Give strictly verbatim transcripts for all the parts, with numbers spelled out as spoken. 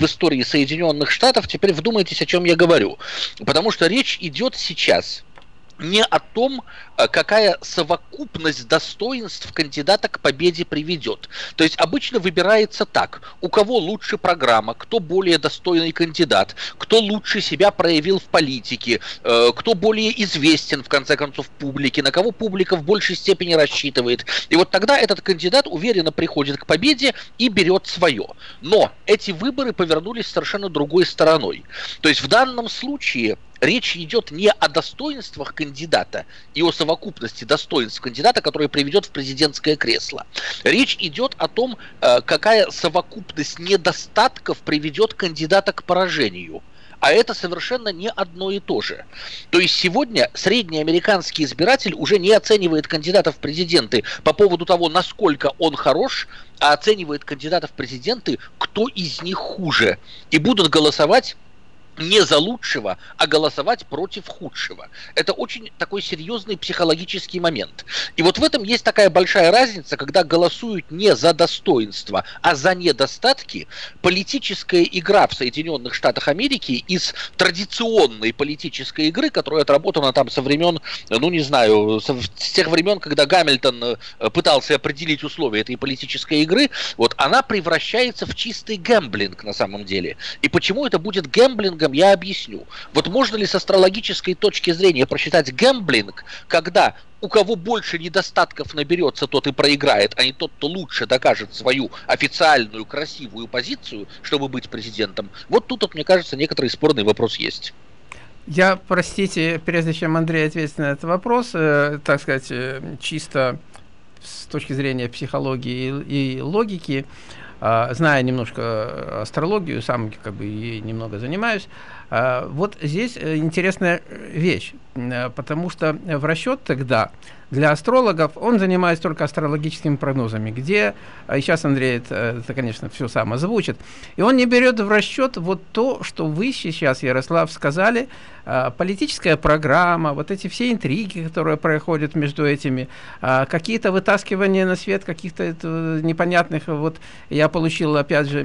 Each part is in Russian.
в истории Соединенных Штатов, теперь вдумайтесь, о чем я говорю. Потому что речь идет сейчас не о том, какая совокупность достоинств кандидата к победе приведет. То есть обычно выбирается так: у кого лучше программа, кто более достойный кандидат, кто лучше себя проявил в политике, кто более известен, в конце концов, публике, на кого публика в большей степени рассчитывает. И вот тогда этот кандидат уверенно приходит к победе и берет свое. Но эти выборы повернулись совершенно другой стороной. То есть в данном случае речь идет не о достоинствах кандидата и о совокупности достоинств кандидата, который приведет в президентское кресло. Речь идет о том, какая совокупность недостатков приведет кандидата к поражению. А это совершенно не одно и то же. То есть сегодня средний американский избиратель уже не оценивает кандидатов в президенты по поводу того, насколько он хорош, а оценивает кандидатов в президенты, кто из них хуже. И будут голосовать не за лучшего, а голосовать против худшего. Это очень такой серьезный психологический момент. И вот в этом есть такая большая разница, когда голосуют не за достоинства, а за недостатки. Политическая игра в Соединенных Штатах Америки из традиционной политической игры, которая отработана там со времен, ну не знаю, с тех времен, когда Гамильтон пытался определить условия этой политической игры, вот она превращается в чистый гэмблинг на самом деле. И почему это будет гэмблинг, я объясню. Вот можно ли с астрологической точки зрения просчитать гэмблинг, когда у кого больше недостатков наберется, тот и проиграет, а не тот, кто лучше докажет свою официальную красивую позицию, чтобы быть президентом? Вот тут, вот, мне кажется, некоторый спорный вопрос есть. Я, простите, прежде чем Андрей ответит на этот вопрос, э, так сказать, э, чисто с точки зрения психологии и, и логики, зная немножко астрологию, сам как бы и немного занимаюсь, вот здесь интересная вещь, потому что в расчет тогда для астрологов он занимается только астрологическими прогнозами, где, и сейчас Андрей это, это, конечно, все сам озвучит, и он не берет в расчет вот то, что вы сейчас, Ярослав, сказали, политическая программа, вот эти все интриги, которые происходят между этими, какие-то вытаскивания на свет каких-то непонятных, вот я получил, опять же,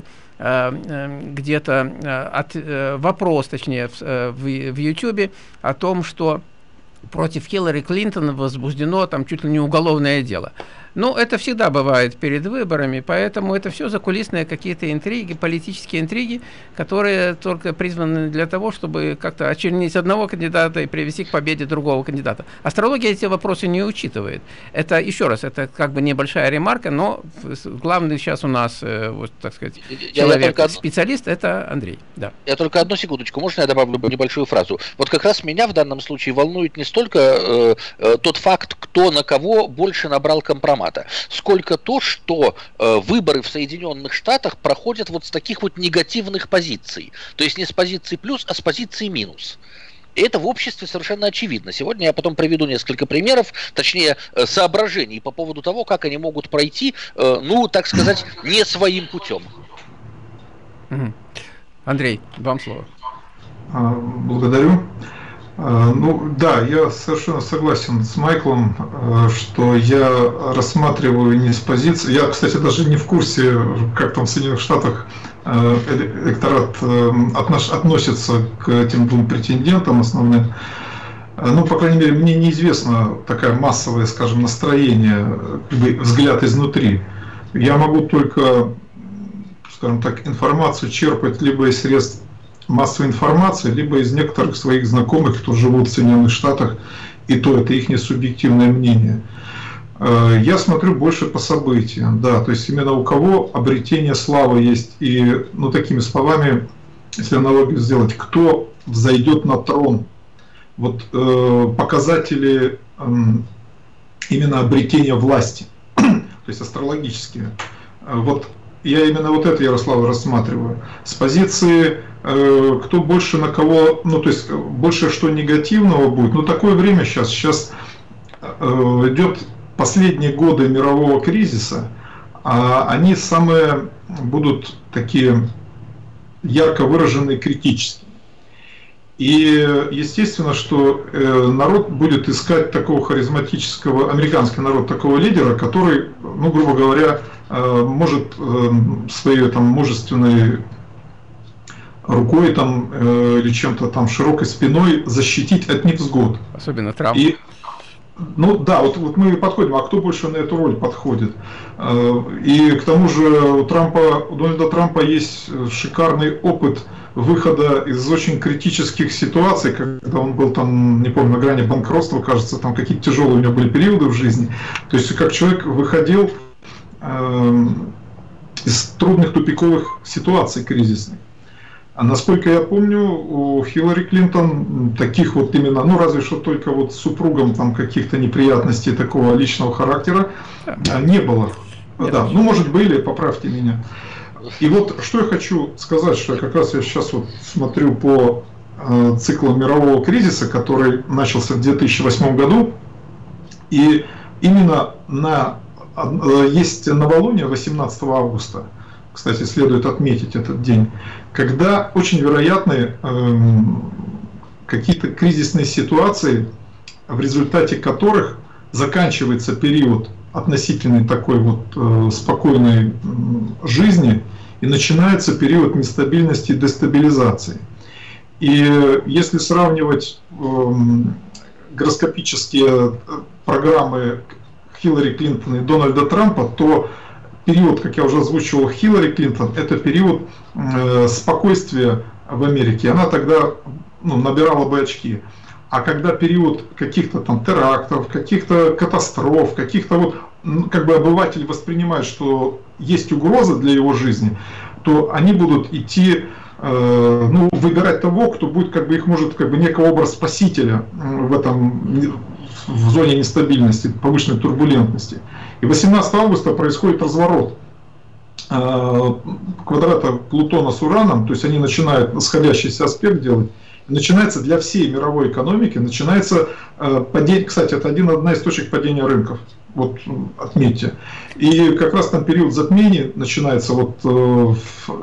где-то от вопрос, точнее, в Ютубе о том, что против Хиллари Клинтон возбуждено там чуть ли не уголовное дело. Ну, это всегда бывает перед выборами, поэтому это все закулисные какие-то интриги, политические интриги, которые только призваны для того, чтобы как-то очернить одного кандидата и привести к победе другого кандидата. Астрология эти вопросы не учитывает. Это, еще раз, это как бы небольшая ремарка, но главный сейчас у нас, вот, так сказать, человек-специалист, это Андрей. Да. Я только одну секундочку, можно я добавлю небольшую фразу? Вот как раз меня в данном случае волнует не столько э, э, тот факт, кто на кого больше набрал компромат, сколько то, что э, выборы в Соединенных Штатах проходят вот с таких вот негативных позиций. То есть не с позиции плюс, а с позиции минус. И это в обществе совершенно очевидно. Сегодня я потом приведу несколько примеров, точнее э, соображений по поводу того, как они могут пройти, э, ну, так сказать, не своим путем. Андрей, вам слово. Благодарю. Ну да, я совершенно согласен с Майклом, что я рассматриваю не с позиции. Я, кстати, даже не в курсе, как там в Соединенных Штатах электорат относится к этим двум претендентам основным. Ну, по крайней мере, мне неизвестно такая массовое, скажем, настроение, взгляд изнутри. Я могу только, скажем так, информацию черпать либо из средств массовой информации, либо из некоторых своих знакомых, кто живут в Соединенных Штатах, и то это их субъективное мнение. Я смотрю больше по событиям, да, то есть именно у кого обретение славы есть, и, ну, такими словами, если аналогию сделать, кто взойдет на трон, вот э, показатели э, именно обретения власти, то есть астрологические, вот я именно вот это, Ярослав, рассматриваю. С позиции, э, кто больше на кого, ну, то есть больше что негативного будет. Ну, такое время сейчас. Сейчас э, идет последние годы мирового кризиса, а они самые будут такие ярко выраженные критические. И естественно, что э, народ будет искать такого харизматического, американский народ, такого лидера, который, ну, грубо говоря, может своей там мужественной рукой там, э, или чем-то там широкой спиной защитить от невзгод. Особенно Трамп. И, ну да, вот, вот мы подходим, а кто больше на эту роль подходит? И к тому же у Трампа, у Дональда Трампа есть шикарный опыт выхода из очень критических ситуаций, когда он был там, не помню, на грани банкротства, кажется, там какие-то тяжелые у него были периоды в жизни. То есть как человек выходил э, из трудных тупиковых ситуаций кризисных. А насколько я помню, у Хиллари Клинтон таких вот именно, ну разве что только вот с супругом там каких-то неприятностей такого личного характера не было. Нет, да, ну может были, поправьте меня. И вот что я хочу сказать, что я как раз я сейчас вот смотрю по э, циклу мирового кризиса, который начался в две тысячи восьмом году, и именно на, э, есть новолуние восемнадцатого августа, кстати, следует отметить этот день, когда очень вероятны э, какие-то кризисные ситуации, в результате которых заканчивается период относительной такой вот э, спокойной э, жизни, и начинается период нестабильности и дестабилизации. И если сравнивать э, гороскопические программы Хиллари Клинтон и Дональда Трампа, то период, как я уже озвучивал, Хиллари Клинтон, это период э, спокойствия в Америке. Она тогда ну, набирала бы очки. А когда период каких-то там терактов, каких-то катастроф, каких-то вот, как бы обыватель воспринимает, что есть угроза для его жизни, то они будут идти, э, ну, выбирать того, кто будет, как бы их может, как бы некого образ спасителя в этом, в зоне нестабильности, повышенной турбулентности. И восемнадцатого августа происходит разворот э, квадрата Плутона с Ураном, то есть они начинают сходящийся аспект делать. Начинается для всей мировой экономики, начинается э, падение, кстати, это один, одна из точек падения рынков, вот отметьте. И как раз там период затмений начинается, вот э, в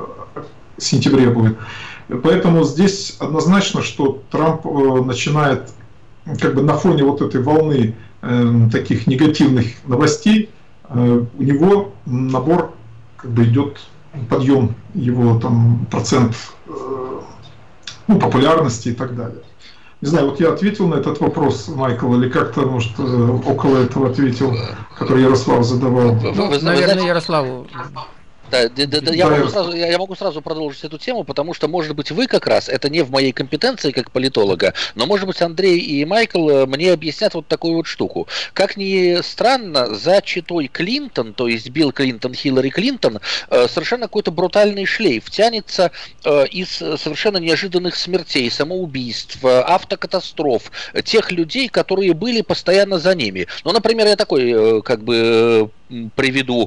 сентябре будет. Поэтому здесь однозначно, что Трамп э, начинает, как бы на фоне вот этой волны э, таких негативных новостей, э, у него набор, как бы идет подъем его там процент, э, ну, популярности и так далее. Не знаю, вот я ответил на этот вопрос, Майкл, или как-то, может, около этого ответил, который Ярослав задавал. Ну, наверное, Ярославу. Да, да, да, да, я, могу сразу, я, я могу сразу продолжить эту тему, потому что, может быть, вы как раз, это не в моей компетенции как политолога, но, может быть, Андрей и Майкл мне объяснят вот такую вот штуку. Как ни странно, за читой Клинтон, то есть Билл Клинтон, Хиллари Клинтон, совершенно какой-то брутальный шлейф тянется из совершенно неожиданных смертей, самоубийств, автокатастроф, тех людей, которые были постоянно за ними. Ну, например, я такой, как бы, приведу,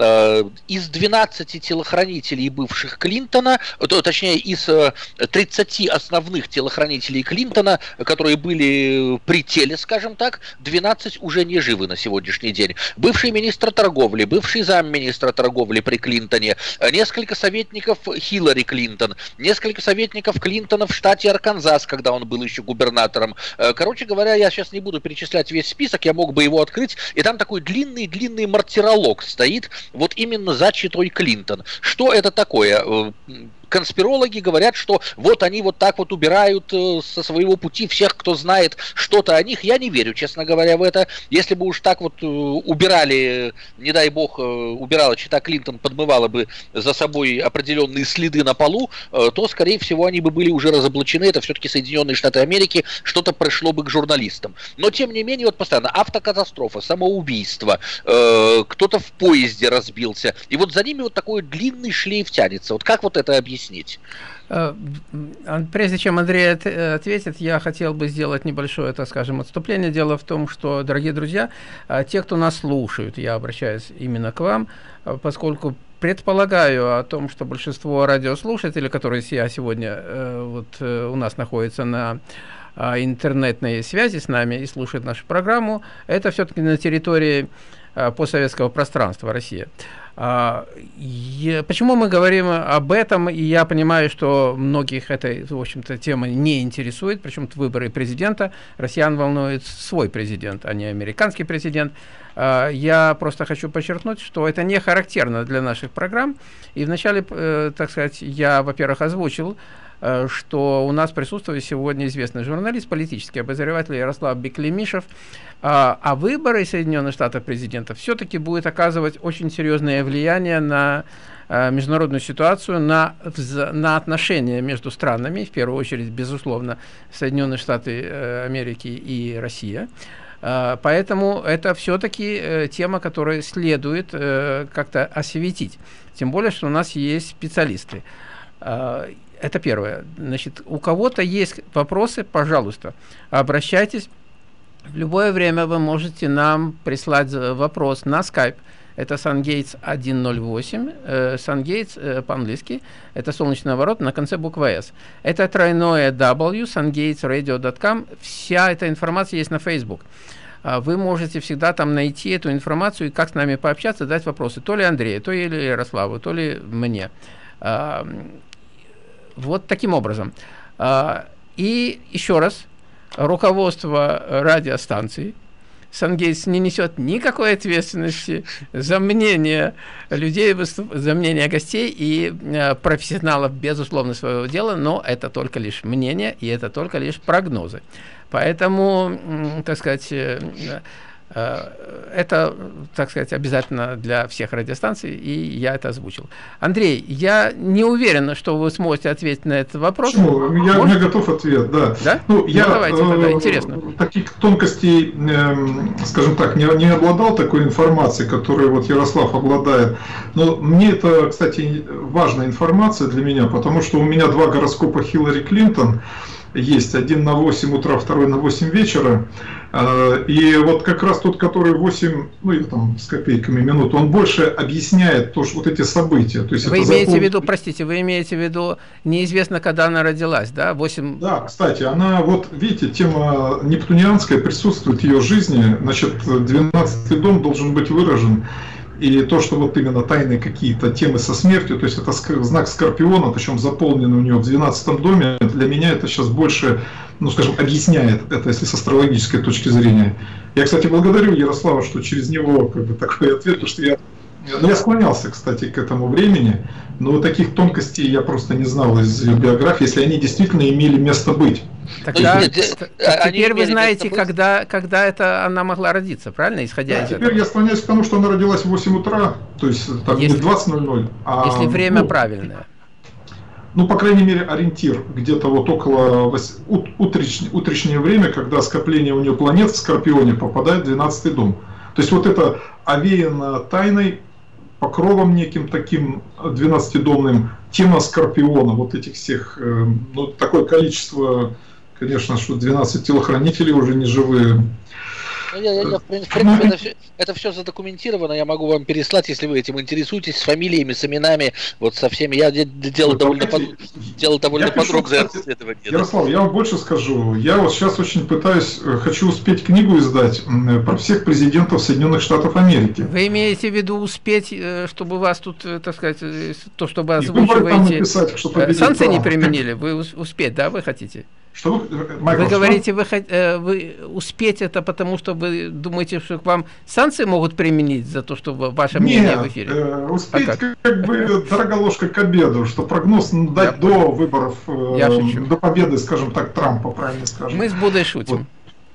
из двенадцати телохранителей бывших Клинтона, то, точнее из тридцати основных телохранителей Клинтона, которые были при теле, скажем так, двенадцать уже не живы на сегодняшний день. Бывший министр торговли, бывший замминистра торговли при Клинтоне, несколько советников Хиллари Клинтон, несколько советников Клинтона в штате Арканзас, когда он был еще губернатором. Короче говоря, я сейчас не буду перечислять весь список, я мог бы его открыть, и там такой длинный-длинный мартиролог стоит, вот именно за читой Клинтон. Что это такое? Конспирологи говорят, что вот они вот так вот убирают со своего пути всех, кто знает что-то о них. Я не верю, честно говоря, в это. Если бы уж так вот убирали, не дай бог, убирала чита Клинтон, подмывала бы за собой определенные следы на полу, то, скорее всего, они бы были уже разоблачены. Это все-таки Соединенные Штаты Америки, что-то пришло бы к журналистам. Но, тем не менее, вот постоянно автокатастрофа, самоубийство, кто-то в поезде разбился. И вот за ними вот такой длинный шлейф тянется. Вот как вот это объяснить? Прежде чем Андрей ответит, я хотел бы сделать небольшое, так скажем, отступление. Дело в том, что, дорогие друзья, те, кто нас слушают, я обращаюсь именно к вам, поскольку предполагаю о том, что большинство радиослушателей, которые сегодня вот, у нас находятся на интернетной связи с нами и слушают нашу программу, это все-таки на территории постсоветского пространства России. Почему мы говорим об этом, и я понимаю, что многих эта, в общем-то, тема не интересует, причем выборы президента, россиян волнует свой президент, а не американский президент. Я просто хочу подчеркнуть, что это не характерно для наших программ, и вначале, так сказать, я, во-первых, озвучил что у нас присутствует сегодня известный журналист, политический обозреватель Ярослав Беклемишев. А выборы Соединенных Штатов президента все-таки будут оказывать очень серьезное влияние на международную ситуацию, на, на отношения между странами, в первую очередь, безусловно, Соединенные Штаты Америки и Россия. Поэтому это все-таки тема, которую следует как-то осветить. Тем более, что у нас есть специалисты. Это первое. Значит, у кого-то есть вопросы, пожалуйста, обращайтесь. В любое время вы можете нам прислать вопрос на Skype. Это SunGates сто восемь, э, SunGates э, по-английски, это солнечный ворот на конце буквы S. Это тройное W, sungates radio dot com. Вся эта информация есть на Facebook. Вы можете всегда там найти эту информацию и как с нами пообщаться, задать вопросы. То ли Андрею, то ли Ярославу, то ли мне. Вот таким образом. И еще раз, руководство радиостанции SunGates не несет никакой ответственности за мнение людей, за мнение гостей и профессионалов, безусловно, своего дела, но это только лишь мнение и это только лишь прогнозы. Поэтому, так сказать, это, так сказать, обязательно для всех радиостанций, и я это озвучил. Андрей, я не уверен, что вы сможете ответить на этот вопрос. Почему? Я, у меня готов ответ, да. Да? Ну, ну я, давайте, э, тогда, интересно. Таких тонкостей, э, скажем так, не, не обладал такой информацией, которой вот Ярослав обладает. Но мне это, кстати, важная информация для меня, потому что у меня два гороскопа Хиллари Клинтон есть, один на восемь утра, второй на восемь вечера, и вот как раз тот, который восемь, ну или там с копейками минут, он больше объясняет то, что вот эти события. То есть вы это имеете запом... в виду, простите, вы имеете в виду, неизвестно, когда она родилась, да? восемь... Да, кстати, она, вот видите, тема нептунианская присутствует в ее жизни, значит, двенадцатый дом должен быть выражен. И то, что вот именно тайные какие-то темы со смертью, то есть это знак Скорпиона, причем заполнен у него в двенадцатом доме, для меня это сейчас больше, ну скажем, объясняет это, если с астрологической точки зрения. Я, кстати, благодарю Ярослава, что через него как бы такой ответ, потому что я, ну, я склонялся, кстати, к этому времени, но таких тонкостей я просто не знал из ее биографии, если они действительно имели место быть. Тогда, теперь вы знаете, когда, когда это она могла родиться, правильно, исходя да, из теперь этого? Я склоняюсь к тому, что она родилась в восемь утра, то есть там если, не двадцать ноль ноль, а... Если время ну, правильное. Ну, по крайней мере, ориентир где-то вот около утречнее, утречнее время, когда скопление у нее планет в Скорпионе попадает в двенадцатый дом. То есть вот это овеяно тайной, покровом неким таким двенадцатидомным, тема Скорпиона, вот этих всех, ну, такое количество, конечно, что двенадцать телохранителей уже не живые. Я, я, я, в принципе, это все, это все задокументировано, я могу вам переслать, если вы этим интересуетесь, с фамилиями, с именами, вот со всеми. Я делал ну, довольно, под... делал довольно подробное расследование. Ярослав, я вам больше скажу. Я вот сейчас очень пытаюсь, хочу успеть книгу издать про всех президентов Соединенных Штатов Америки. Вы имеете в виду успеть, чтобы вас тут, так сказать, то, что вы озвучиваете, санкции не применили, вы успеть, да, вы хотите? Что вы, Майкл, вы что? говорите, вы, вы успеть это, потому что вы думаете, что к вам санкции могут применить за то, что ваше мнение Нет, в эфире? Э, успеть а как? как бы дорога ложка к обеду, что прогноз дать Я до выборов, э, до победы, скажем так, Трампа, правильно скажем. Мы с Будой шутим.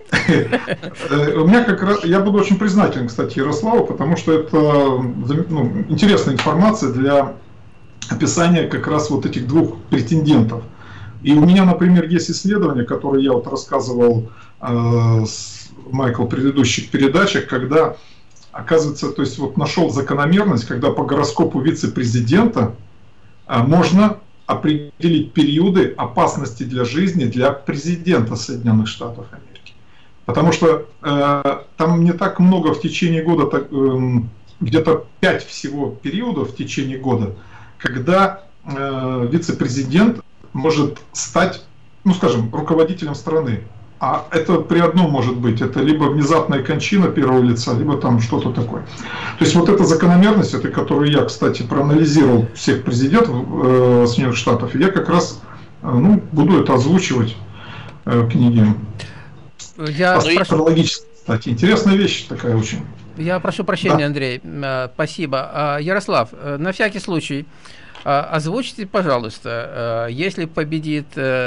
У меня как раз, я буду очень признателен, кстати, Ярославу, потому что это ну, интересная информация для описания как раз вот этих двух претендентов. И у меня, например, есть исследование, которое я вот рассказывал э, с Майкл в предыдущих передачах, когда, оказывается, то есть вот нашел закономерность, когда по гороскопу вице-президента э, можно определить периоды опасности для жизни для президента Соединенных Штатов Америки. Потому что э, там не так много в течение года, так, э, где-то пять всего периодов в течение года, когда э, вице-президент может стать, ну скажем, руководителем страны. А это при одном может быть, это либо внезапная кончина первого лица, либо там что-то такое. То есть вот эта закономерность, это которую я, кстати, проанализировал всех президентов э, Соединенных Штатов, я как раз э, ну, буду это озвучивать э, в книге. Я астрологически, кстати, интересная вещь такая очень. Я прошу прощения, да. Андрей, спасибо. Ярослав, на всякий случай, Озвучьте, пожалуйста, если победит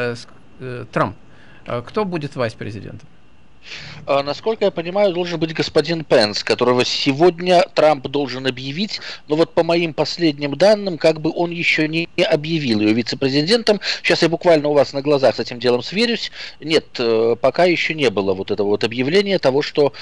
Трамп, кто будет вайс-президентом? Насколько я понимаю, должен быть господин Пенс, которого сегодня Трамп должен объявить, но вот по моим последним данным, как бы он еще не объявил ее вице-президентом. Сейчас я буквально у вас на глазах с этим делом сверюсь. Нет, пока еще не было вот этого вот объявления того, что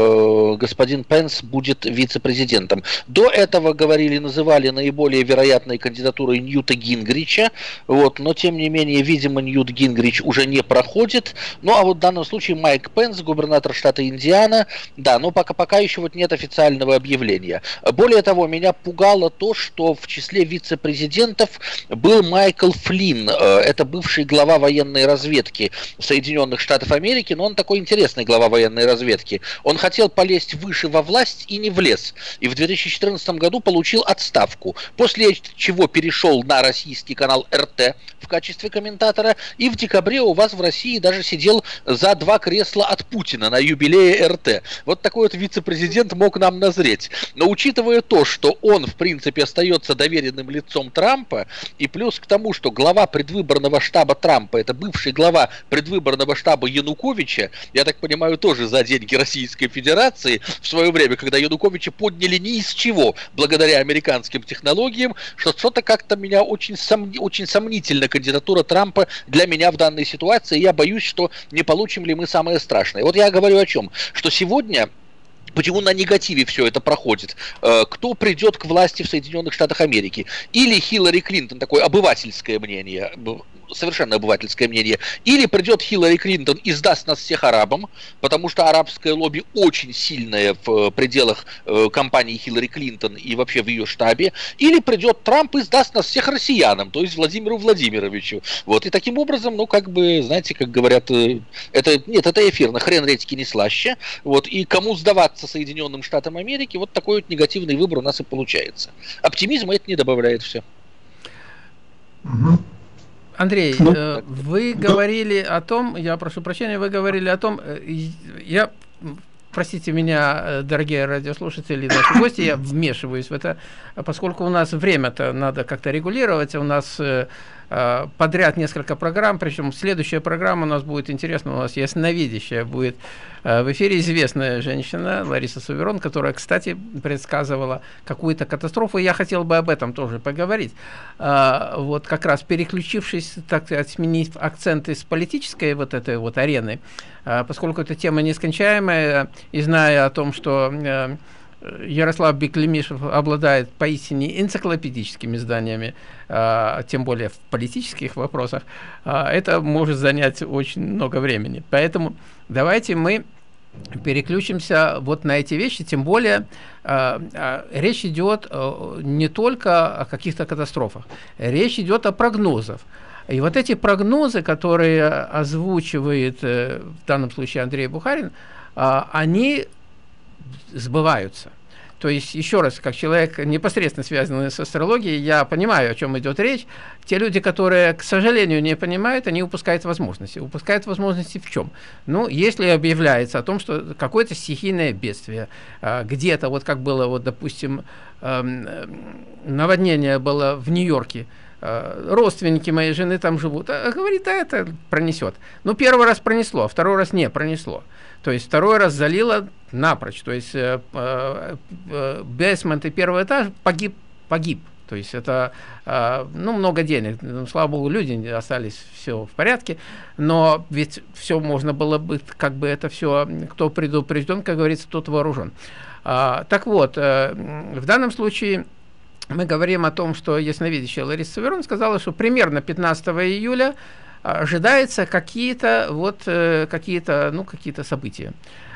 э, господин Пенс будет вице-президентом. До этого говорили, называли наиболее вероятной кандидатурой Ньюта Гингрича, вот, но тем не менее, видимо, Ньют Гингрич уже не проходит. Ну а вот в данном случае Майк Пенс, губернатор штата Индиана, да, но пока, пока еще вот нет официального объявления. Более того, меня пугало то, что в числе вице-президентов был Майкл Флинн, это бывший глава военной разведки Соединенных Штатов Америки, но он такой интересный глава военной разведки. Он хотел полезть выше во власть и не влез, и в две тысячи четырнадцатом году получил отставку, после чего перешел на российский канал эр тэ в качестве комментатора, и в декабре у вас в России даже сидел за два кресла от Путина на юбилее эр тэ. Вот такой вот вице-президент мог нам назреть. Но учитывая то, что он, в принципе, остается доверенным лицом Трампа, и плюс к тому, что глава предвыборного штаба Трампа, это бывший глава предвыборного штаба Януковича, я так понимаю, тоже за деньги Российской Федерации, в свое время, когда Януковича подняли ни из чего, благодаря американским технологиям, что что-то как-то меня очень, сом... очень сомнительна кандидатура Трампа для меня в данной ситуации. Я боюсь, что не получим ли мы самое страшное. Вот я говорю о чем, что сегодня, почему на негативе все это проходит, кто придет к власти в Соединенных Штатах Америки, или Хиллари Клинтон, такое обывательское мнение, совершенно обывательское мнение, или придет Хиллари Клинтон и сдаст нас всех арабам, потому что арабское лобби очень сильное в пределах э, компании Хиллари Клинтон и вообще в ее штабе, или придет Трамп и сдаст нас всех россиянам, то есть Владимиру Владимировичу. Вот, и таким образом, ну, как бы, знаете, как говорят, э, это, нет, это эфирно, хрен редьки не слаще, вот, и кому сдаваться Соединенным Штатам Америки, вот такой вот негативный выбор у нас и получается. Оптимизма это не добавляет все. Угу. Андрей, ну, вы да. говорили о том, я прошу прощения, вы говорили о том, я, простите меня, дорогие радиослушатели, наши гости, я вмешиваюсь в это, поскольку у нас время-то надо как-то регулировать, у нас подряд несколько программ, причем следующая программа у нас будет интересна, у нас ясновидящая будет в эфире известная женщина Лариса Суверон, которая, кстати, предсказывала какую-то катастрофу, и я хотел бы об этом тоже поговорить. Вот как раз переключившись, так сказать, сменив акценты с политической вот этой вот арены, поскольку эта тема нескончаемая, и зная о том, что Ярослав Беклемишев обладает поистине энциклопедическими знаниями, а, тем более в политических вопросах, а, это может занять очень много времени. Поэтому давайте мы переключимся вот на эти вещи, тем более а, а, речь идет а, не только о каких-то катастрофах, речь идет о прогнозах. И вот эти прогнозы, которые озвучивает в данном случае Андрей Бухарин, а, они сбываются. То есть, еще раз, как человек, непосредственно связанный с астрологией, я понимаю, о чем идет речь. Те люди, которые, к сожалению, не понимают, они упускают возможности. Упускают возможности в чем? Ну, если объявляется о том, что какое-то стихийное бедствие, где-то, вот как было, вот, допустим, наводнение было в Нью-Йорке, родственники моей жены там живут, а говорит, а это пронесет. Ну, первый раз пронесло, а второй раз не пронесло. То есть второй раз залило напрочь. То есть э, э, бейсмент и первый этаж погиб, погиб. То есть это э, ну, много денег. Ну, слава богу, люди остались, все в порядке. Но ведь все можно было бы, как бы это все, кто предупрежден, как говорится, тот вооружен. А, так вот, э, в данном случае мы говорим о том, что ясновидящая Лариса Суверон сказала, что примерно пятнадцатого июля ожидаются какие-то вот какие-то ну какие-то события.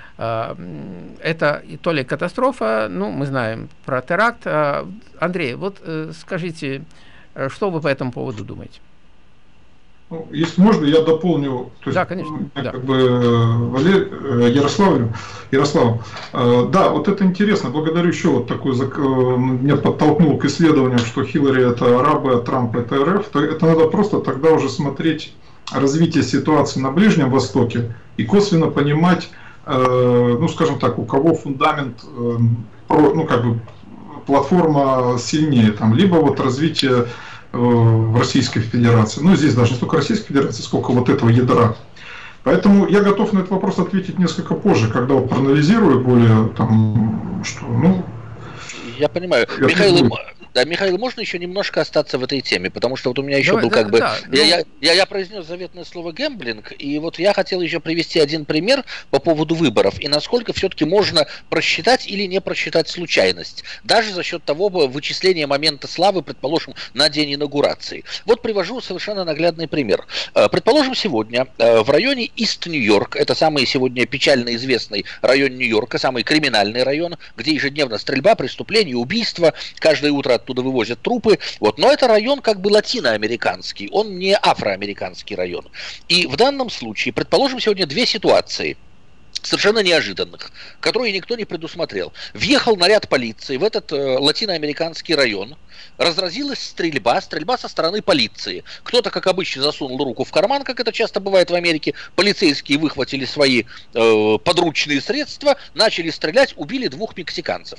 Это то ли катастрофа, ну мы знаем про теракт. Андрей, вот скажите, что вы по этому поводу думаете? Ну, если можно, я дополню. То есть, да, конечно. Как да. бы Валерий, Ярославлю, Ярослав, да, вот это интересно. Благодарю еще вот такой, меня подтолкнул к исследованиям, что Хиллари это арабы, а Трамп это эр эф. То это надо просто тогда уже смотреть развитие ситуации на Ближнем Востоке и косвенно понимать, ну, скажем так, у кого фундамент, ну, как бы платформа сильнее, там, либо вот развитие э, в Российской Федерации. Ну, здесь даже не столько Российской Федерации, сколько вот этого ядра. Поэтому я готов на этот вопрос ответить несколько позже, когда вот проанализирую более, там, что, ну... Я понимаю. Михаил, да, Михаил, можно еще немножко остаться в этой теме, потому что вот у меня еще Давай, был да, как бы... Да, я, ну... я, я, я произнес заветное слово гэмблинг, и вот я хотел еще привести один пример по поводу выборов, и насколько все-таки можно просчитать или не просчитать случайность, даже за счет того вычисления момента славы, предположим, на день инаугурации. Вот привожу совершенно наглядный пример. Предположим, сегодня в районе Ист-Нью-Йорк, это самый сегодня печально известный район Нью-Йорка, самый криминальный район, где ежедневно стрельба, преступления, убийства, каждое утро оттуда вывозят трупы, вот, но это район как бы латиноамериканский, он не афроамериканский район. И в данном случае, предположим, сегодня две ситуации, совершенно неожиданных, которые никто не предусмотрел. Въехал наряд полиции в этот э, латиноамериканский район, разразилась стрельба, стрельба со стороны полиции. Кто-то, как обычно, засунул руку в карман, как это часто бывает в Америке, полицейские выхватили свои э, подручные средства, начали стрелять, убили двух мексиканцев.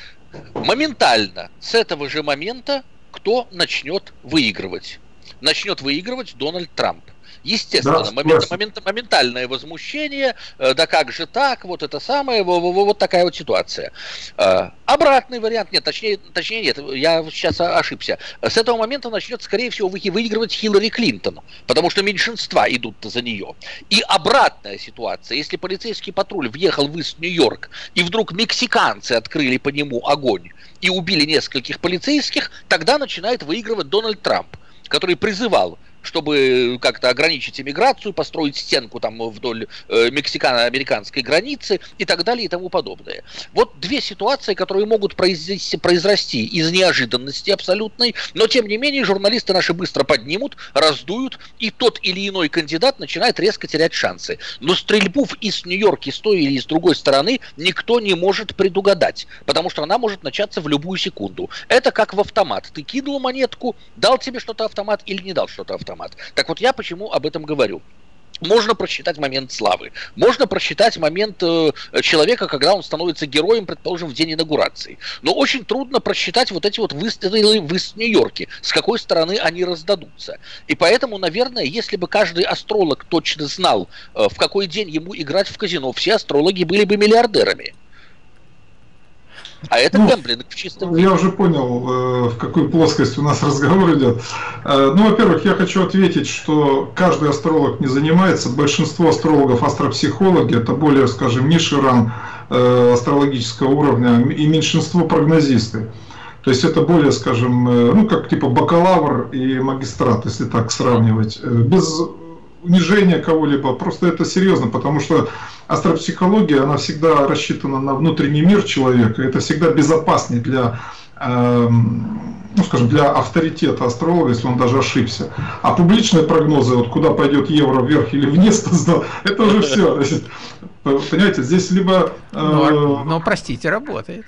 Моментально с этого же момента кто начнет выигрывать? Начнет выигрывать Дональд Трамп. Естественно, да, момент, момент, моментальное возмущение, э, да как же так, вот это самое, вот, вот такая вот ситуация. Э, обратный вариант, нет, точнее, точнее нет, я сейчас ошибся. С этого момента начнет, скорее всего, выигрывать Хиллари Клинтон, потому что меньшинства идут за нее. И обратная ситуация, если полицейский патруль въехал в Ист-Нью-Йорк, и вдруг мексиканцы открыли по нему огонь и убили нескольких полицейских, тогда начинает выигрывать Дональд Трамп, который призывал, чтобы как-то ограничить иммиграцию, построить стенку там вдоль э, мексикано-американской границы и так далее и тому подобное. Вот две ситуации, которые могут произрасти, произрасти из неожиданности абсолютной, но тем не менее журналисты наши быстро поднимут, раздуют, и тот или иной кандидат начинает резко терять шансы. Но стрельбу из Нью-Йорка с той или с другой стороны никто не может предугадать, потому что она может начаться в любую секунду. Это как в автомат. Ты кинул монетку, дал тебе что-то автомат или не дал что-то автомат. Так вот я почему об этом говорю. Можно просчитать момент славы, можно просчитать момент э, человека, когда он становится героем, предположим, в день инаугурации. Но очень трудно просчитать вот эти вот выстрелы в Ист-Нью-Йорке, с какой стороны они раздадутся. И поэтому, наверное, если бы каждый астролог точно знал, э, в какой день ему играть в казино, все астрологи были бы миллиардерами. А это ну, гэмблинг в чистом виде. Я уже понял, в какую плоскость у нас разговор идет. Ну, во-первых, я хочу ответить, что каждый астролог не занимается. Большинство астрологов астропсихологи, это более, скажем, низший ранг астрологического уровня, и меньшинство прогнозисты. То есть это более, скажем, ну, как типа бакалавр и магистрат, если так сравнивать. Без унижения кого-либо, просто это серьезно, потому что астропсихология, она всегда рассчитана на внутренний мир человека, это всегда безопаснее для, э, ну, скажем, для авторитета астролога, если он даже ошибся. А публичные прогнозы, вот куда пойдет евро вверх или вниз, это уже все. Понимаете, здесь либо... Э, но, но, простите, работает.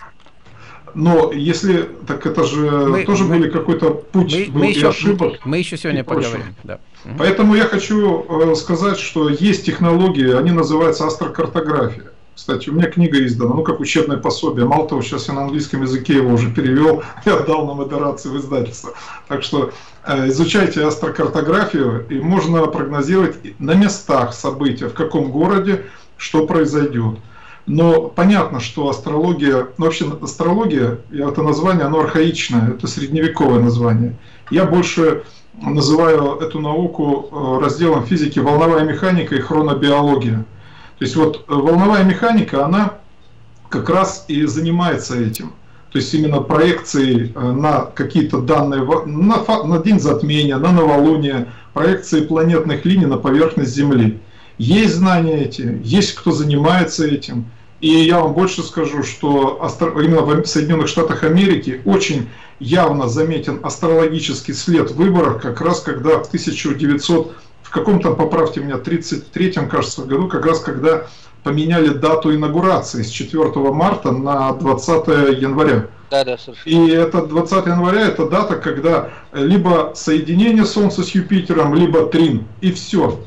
Но если, так это же мы, тоже мы, были какой-то путь мы, был мы и еще, ошибок. Мы еще сегодня поговорим. Да. Поэтому я хочу сказать, что есть технологии, они называются астрокартография. Кстати, у меня книга издана, ну как учебное пособие. Мало того, сейчас я на английском языке его уже перевел и отдал на модерацию в издательство. Так что э, изучайте астрокартографию, и можно прогнозировать на местах события, в каком городе что произойдет. Но понятно, что астрология, ну вообще астрология, это название, оно архаичное, это средневековое название. Я больше называю эту науку разделом физики волновая механика и хронобиология. То есть вот волновая механика, она как раз и занимается этим. То есть именно проекцией на какие-то данные, на, на день затмения, на новолуние, проекции планетных линий на поверхность Земли. Есть знания эти, есть кто занимается этим. И я вам больше скажу, что именно в Соединенных Штатах Америки очень явно заметен астрологический след в выборах, как раз когда в тысяча девятьсот, в каком-то, поправьте меня, тридцать третьем, кажется, году, как раз когда поменяли дату инаугурации с четвёртого марта на двадцатое января. Да, да, и это двадцатое января, это дата, когда либо соединение Солнца с Юпитером, либо трин, и все.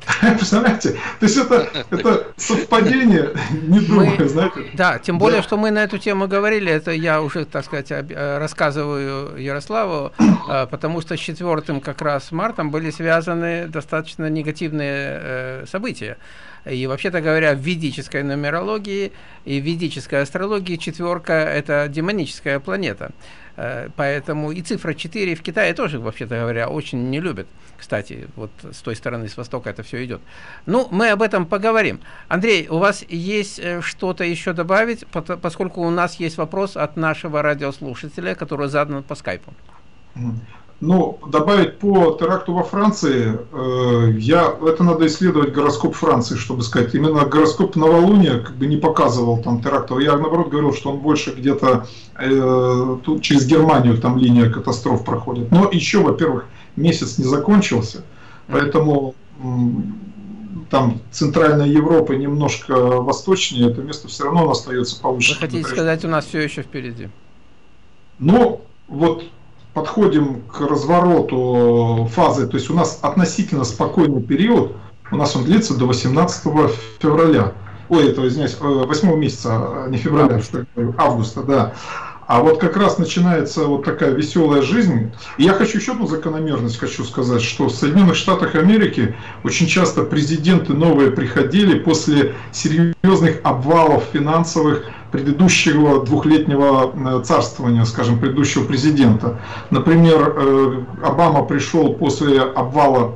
Представляете? То есть это, это совпадение, не думаю, мы, знаете. Да, тем более, да. что мы на эту тему говорили, это я уже, так сказать, рассказываю Ярославу, потому что с четвёртым как раз мартом были связаны достаточно негативные события. И вообще-то говоря, в ведической нумерологии и в ведической астрологии четверка – это демоническая планета. Поэтому и цифра четыре в Китае тоже, вообще-то говоря, очень не любят. Кстати, вот с той стороны, с востока это все идет. Ну, мы об этом поговорим. Андрей, у вас есть что-то еще добавить, поскольку у нас есть вопрос от нашего радиослушателя, который задан по скайпу. Ну, добавить по теракту во Франции, э, я, это надо исследовать гороскоп Франции, чтобы сказать. Именно гороскоп новолуния как бы не показывал там терактов. Я, наоборот, говорил, что он больше где-то э, тут через Германию там линия катастроф проходит. Но еще, во-первых, месяц не закончился, поэтому э, там Центральная Европа немножко восточнее, это место все равно остается повыше. Вы хотите сказать, у нас все еще впереди? Ну, вот... Подходим к развороту фазы, то есть у нас относительно спокойный период, у нас он длится до восемнадцатого февраля, ой, это, извиняюсь, восьмого месяца, не февраля, августа. Что я говорю, августа, да. А вот как раз начинается вот такая веселая жизнь. И я хочу еще одну закономерность хочу сказать, что в Соединенных Штатах Америки очень часто президенты новые приходили после серьезных обвалов финансовых предыдущего двухлетнего царствования, скажем, предыдущего президента. Например, Обама пришел после обвала,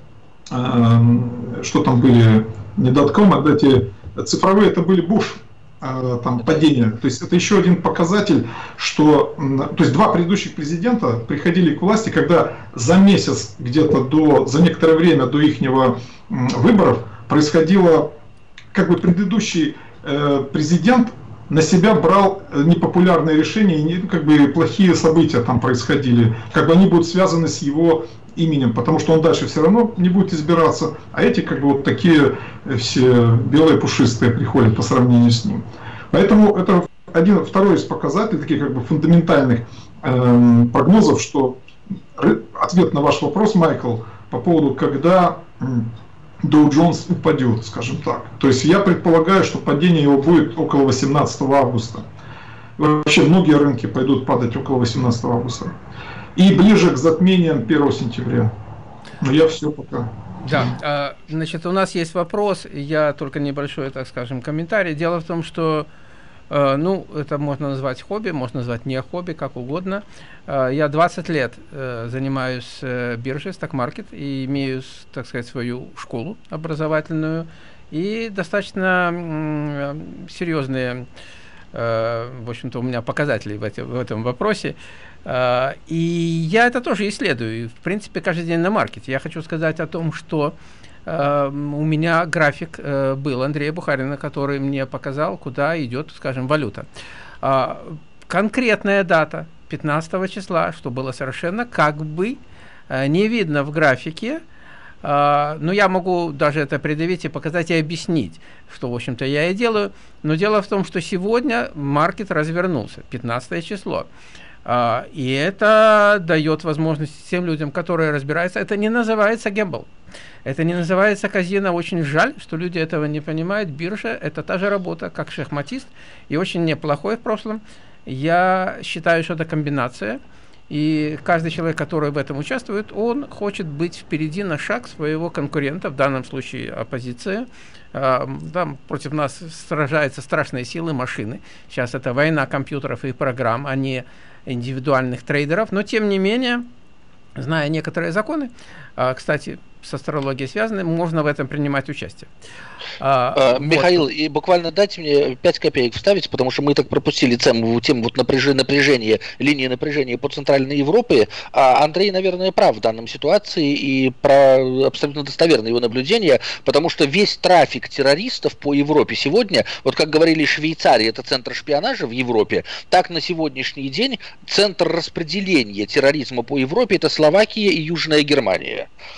что там были, не дотком, а эти цифровые, это были Буш. Там падение. То есть это еще один показатель, что то есть два предыдущих президента приходили к власти, когда за месяц где-то до, за некоторое время до ихнего выборов происходило, как бы предыдущий э, президент на себя брал непопулярные решения, и как бы плохие события там происходили, как бы они будут связаны с его именем, потому что он дальше все равно не будет избираться, а эти как бы вот такие все белые пушистые приходят по сравнению с ним. Поэтому это один, второй из показателей, таких как бы фундаментальных э, прогнозов, что ответ на ваш вопрос, Майкл, по поводу, когда Dow Jones упадет, скажем так. То есть я предполагаю, что падение его будет около восемнадцатого августа. Вообще многие рынки пойдут падать около восемнадцатого августа. И ближе к затмениям первого сентября. Но я все пока. Да, значит, у нас есть вопрос, я только небольшой, так скажем, комментарий. Дело в том, что, ну, это можно назвать хобби, можно назвать не хобби, как угодно. Я двадцать лет занимаюсь биржей, сток-маркет, и имею, так сказать, свою школу образовательную, и достаточно серьезные, в общем-то, у меня показатели в, эти, в этом вопросе. И я это тоже исследую, в принципе, каждый день на маркете. Я хочу сказать о том, что у меня график был Андрея Бухарина, который мне показал, куда идет, скажем, валюта. Конкретная дата пятнадцатого числа, что было совершенно как бы не видно в графике, но я могу даже это предъявить и показать и объяснить, что, в общем-то, я и делаю. Но дело в том, что сегодня маркет развернулся, пятнадцатое число. И это дает возможность тем людям, которые разбираются. Это не называется гэмбл. Это не называется казино. Очень жаль, что люди этого не понимают. Биржа – это та же работа, как шахматист, и очень неплохой в прошлом. Я считаю, что это комбинация. И каждый человек, который в этом участвует, он хочет быть впереди на шаг своего конкурента, в данном случае оппозиция. Там против нас сражаются страшные силы, машины. Сейчас это война компьютеров и программ, а не индивидуальных трейдеров. Но тем не менее, зная некоторые законы, кстати, с астрологией связаны, можно в этом принимать участие. А, а, Михаил, вот. И буквально дайте мне пять копеек вставить, потому что мы так пропустили тему, тему вот напряжения, напряжения, линии напряжения по Центральной Европе. А Андрей, наверное, прав в данном ситуации и про абсолютно достоверное его наблюдение, потому что весь трафик террористов по Европе сегодня, вот как говорили Швейцария, это центр шпионажа в Европе, так на сегодняшний день центр распределения терроризма по Европе это Словакия и Южная Германия. Это как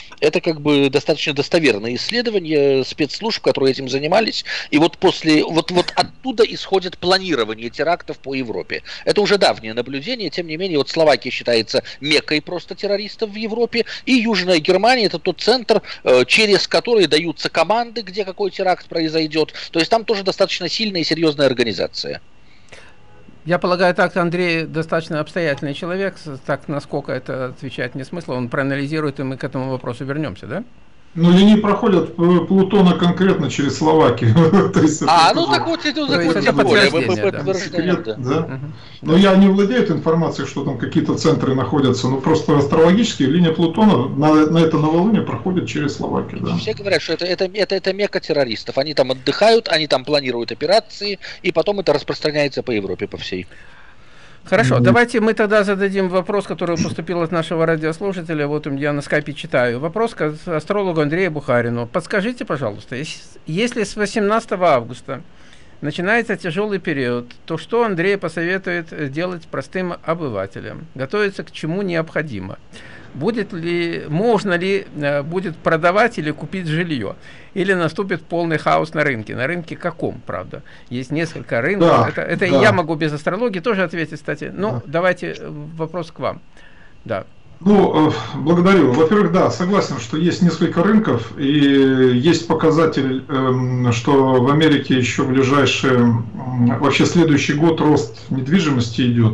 как бы достаточно достоверные исследования спецслужб, которые этим занимались, и вот после, вот, вот оттуда исходит планирование терактов по Европе. Это уже давнее наблюдение, тем не менее, вот Словакия считается меккой просто террористов в Европе, и Южная Германия — это тот центр, через который даются команды, где какой теракт произойдет. То есть там тоже достаточно сильная и серьезная организация. Я полагаю, так Андрей достаточно обстоятельный человек, так насколько это отвечать не смысла, он проанализирует, и мы к этому вопросу вернемся, да? Ну, линии проходят Плутона конкретно через Словакию. А, ну так вот, это подтверждение, да. Но я не владею этой информацией, что там какие-то центры находятся, но просто астрологически линия Плутона на, на это новолуние проходит через Словакию. Да. Все говорят, что это, это, это, это мекка террористов. Они там отдыхают, они там планируют операции, и потом это распространяется по Европе, по всей. Хорошо, mm-hmm. давайте мы тогда зададим вопрос, который поступил от нашего радиослушателя. Вот я на скайпе читаю. Вопрос к астрологу Андрею Бухарину. Подскажите, пожалуйста, если с восемнадцатого августа начинается тяжелый период, то что Андрей посоветует делать простым обывателям? Готовиться к чему необходимо? Будет ли, можно ли будет продавать или купить жилье? Или наступит полный хаос на рынке? На рынке каком, правда? Есть несколько рынков. Да, это это да. Я могу без астрологии тоже ответить, кстати. Ну, да. Давайте вопрос к вам. Да. Ну, благодарю. Во-первых, да, согласен, что есть несколько рынков, и есть показатель, что в Америке еще ближайшие, вообще следующий год рост недвижимости идет.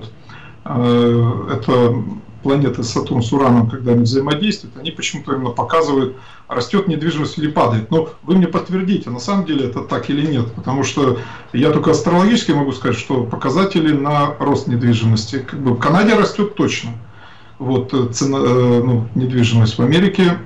Это планеты Сатурн с Ураном, когда они взаимодействуют, они почему-то именно показывают, растет недвижимость или падает. Но вы мне подтвердите, на самом деле это так или нет, потому что я только астрологически могу сказать, что показатели на рост недвижимости. Как бы в Канаде растет точно. Вот цена, ну, недвижимость в Америке,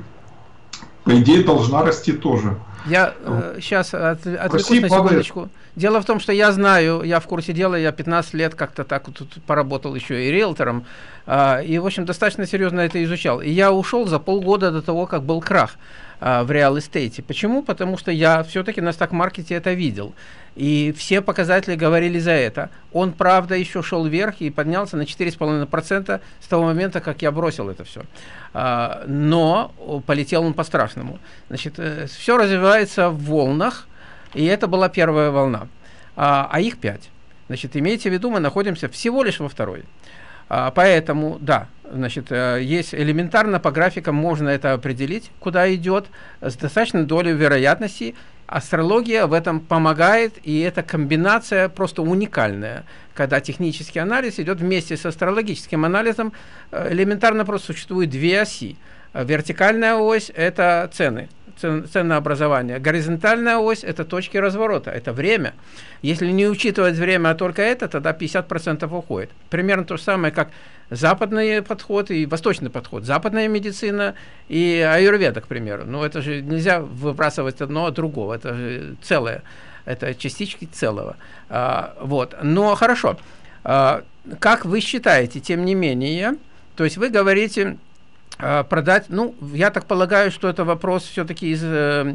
по идее, должна расти тоже. Я э, сейчас от, отвлекусь на секундочку. Дело в том, что я знаю, я в курсе дела, я пятнадцать лет как-то так вот тут поработал еще и риэлтором, э, и, в общем, достаточно серьезно это изучал. И я ушел за полгода до того, как был крах э, в реал-эстейте. Почему? Потому что я все-таки на сток-маркете это видел. И все показатели говорили за это. Он, правда, еще шел вверх и поднялся на четыре с половиной процента с того момента, как я бросил это все. А, но полетел он по-страшному. Значит, все развивается в волнах, и это была первая волна. А, а их пять. Значит, имейте в виду, мы находимся всего лишь во второй. А, поэтому, да, значит, есть элементарно по графикам можно это определить, куда идет, с достаточной долей вероятности. Астрология в этом помогает, и эта комбинация просто уникальная, когда технический анализ идет вместе с астрологическим анализом. Элементарно просто существует две оси. Вертикальная ось – это цены, ценообразование. Горизонтальная ось – это точки разворота, это время. Если не учитывать время, а только это, тогда пятьдесят процентов уходит. Примерно то же самое, как западный подход и восточный подход. Западная медицина и аюрведа, к примеру. Но это же нельзя выбрасывать одно от другого. Это же целое. Это частички целого. А, вот. Но хорошо. А, как вы считаете, тем не менее, то есть вы говорите а, продать, ну, я так полагаю, что это вопрос все-таки из...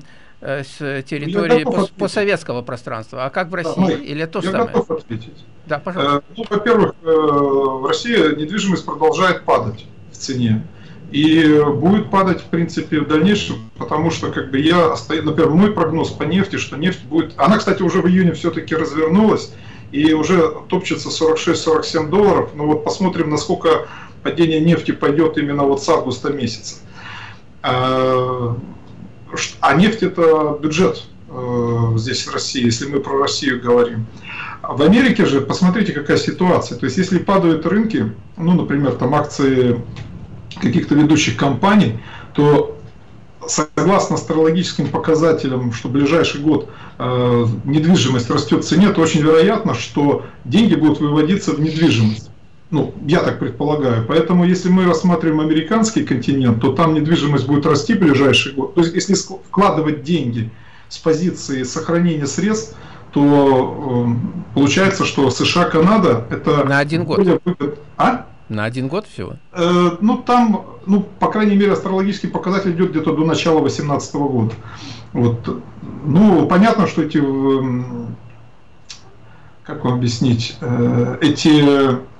с территории пос, постсоветского пространства. А как в России? Да, или это то же самое? Готов ответить. Да, пожалуйста. Ну, во-первых, в России недвижимость продолжает падать в цене. И будет падать, в принципе, в дальнейшем, потому что, как бы, я, например, мой прогноз по нефти, что нефть будет... Она, кстати, уже в июне все-таки развернулась, и уже топчется сорок шесть сорок семь долларов. Но вот посмотрим, насколько падение нефти пойдет именно вот с августа месяца. А нефть – это бюджет э, здесь в России, если мы про Россию говорим. В Америке же, посмотрите, какая ситуация. То есть, если падают рынки, ну, например, там акции каких-то ведущих компаний, то согласно астрологическим показателям, что в ближайший год э, недвижимость растет в цене, то очень вероятно, что деньги будут выводиться в недвижимость. Ну, я так предполагаю. Поэтому, если мы рассматриваем американский континент, то там недвижимость будет расти в ближайший год. То есть, если вкладывать деньги с позиции сохранения средств, то э, получается, что США, Канада это на один год. Выгод... А? На один год всего? Э, ну, там, ну, по крайней мере, астрологический показатель идет где-то до начала две тысячи восемнадцатого года. Вот. Ну, понятно, что эти, э, как вам объяснить, э, эти